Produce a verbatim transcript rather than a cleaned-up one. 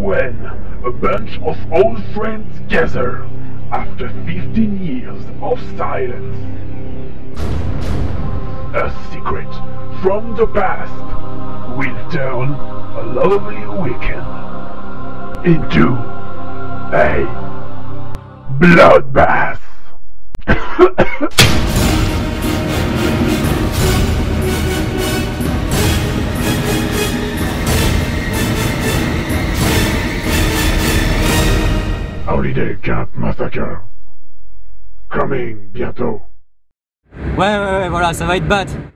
when a bunch of old friends gather after fifteen years of silence. A secret from the past will turn a lovely weekend into a bloodbath. Holiday Camp Massacre. Coming bientôt. Ouais, ouais, ouais, voilà, ça va être bat.